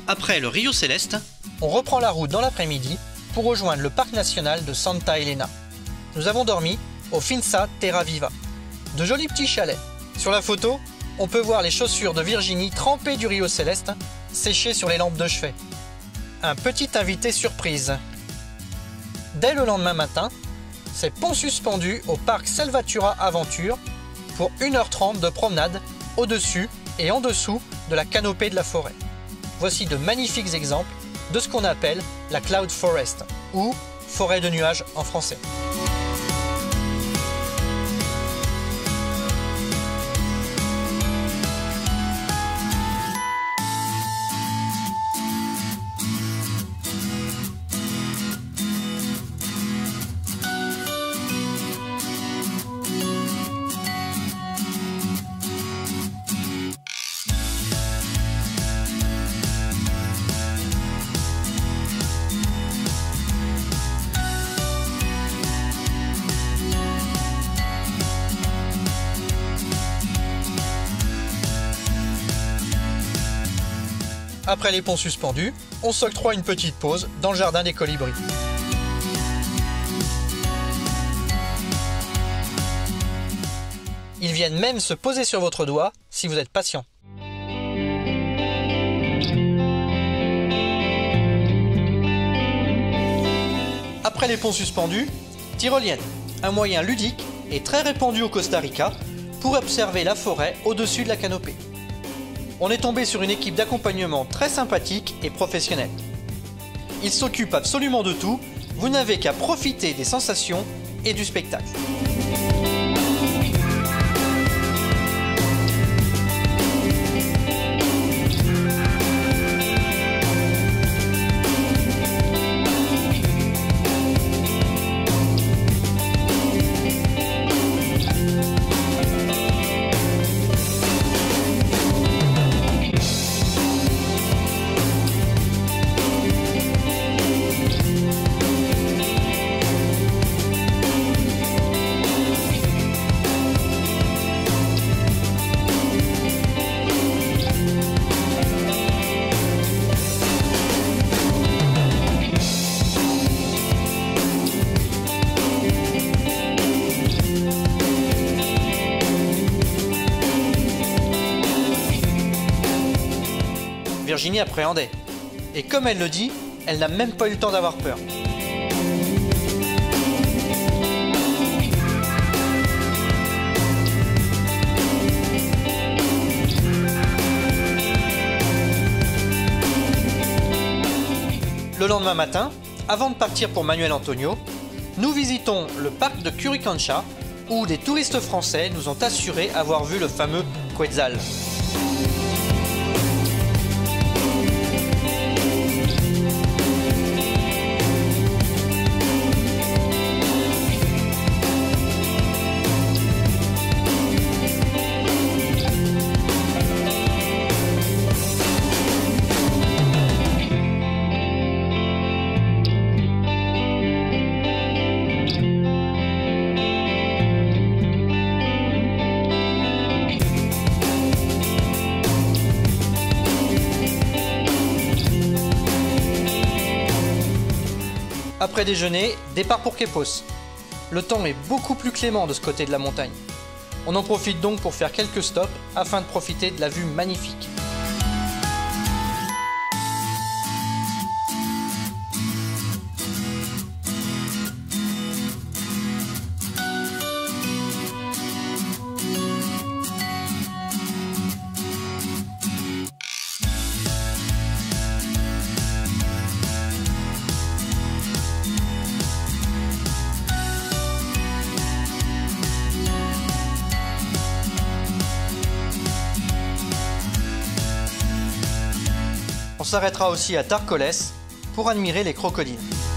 Après le Rio Céleste, on reprend la route dans l'après-midi pour rejoindre le parc national de Santa Elena. Nous avons dormi au Finca Terra Viva. De jolis petits chalets. Sur la photo, on peut voir les chaussures de Virginie trempées du Rio Céleste, séchées sur les lampes de chevet. Un petit invité surprise. Dès le lendemain matin, c'est pont suspendu au parc Selvatura Aventure pour 1h30 de promenade au-dessus et en dessous de la canopée de la forêt. Voici de magnifiques exemples de ce qu'on appelle la Cloud Forest, ou forêt de nuages en français. Après les ponts suspendus, on s'octroie une petite pause dans le jardin des colibris. Ils viennent même se poser sur votre doigt si vous êtes patient. Après les ponts suspendus, tyrolienne, un moyen ludique et très répandu au Costa Rica pour observer la forêt au-dessus de la canopée. On est tombé sur une équipe d'accompagnement très sympathique et professionnelle. Ils s'occupent absolument de tout, vous n'avez qu'à profiter des sensations et du spectacle. Virginie appréhendait. Et comme elle le dit, elle n'a même pas eu le temps d'avoir peur. Le lendemain matin, avant de partir pour Manuel Antonio, nous visitons le parc de Curicancha, où des touristes français nous ont assuré avoir vu le fameux Quetzal. Après déjeuner, départ pour Quepos. Le temps est beaucoup plus clément de ce côté de la montagne. On en profite donc pour faire quelques stops afin de profiter de la vue magnifique. On s'arrêtera aussi à Tarcoles pour admirer les crocodiles.